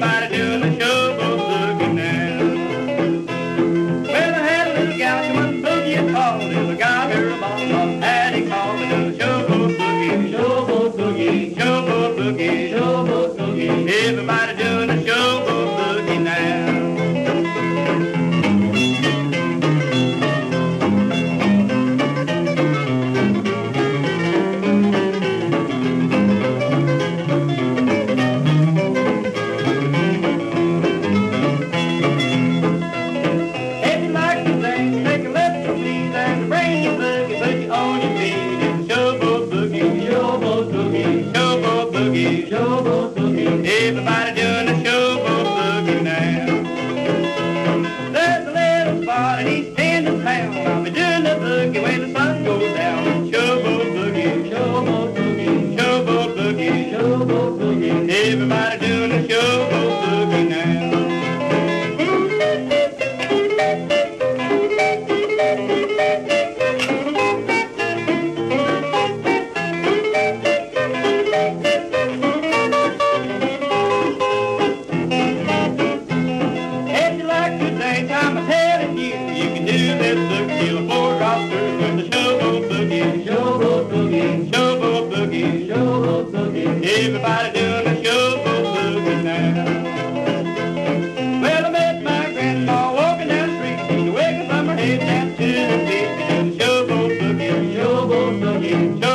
Everybody doing the showboat boogie now. Well, I had a little gal, she wasn't boogie at all. Till I got her a bottle of Patty called me to the showboat boogie, showboat boogie, showboat boogie, showboat boogie. Everybody doing the showboat boogie now. Showboat boogie, everybody doing the showboat boogie now. There's a little spot and he's standing town. I'll be doing the boogie when the sun goes down. Showboat boogie, showboat boogie, showboat boogie, showboat boogie, everybody doing the showboat boogie now. I'm telling you, you can do this boogie till the floor drops through with the showboat boogie, showboat boogie, showboat boogie, showboat boogie. Everybody doing the showboat boogie now. Well, I met my grandma walking down the street, she's wiggling from her head down to her feet, doing the showboat boogie, showboat boogie, showboat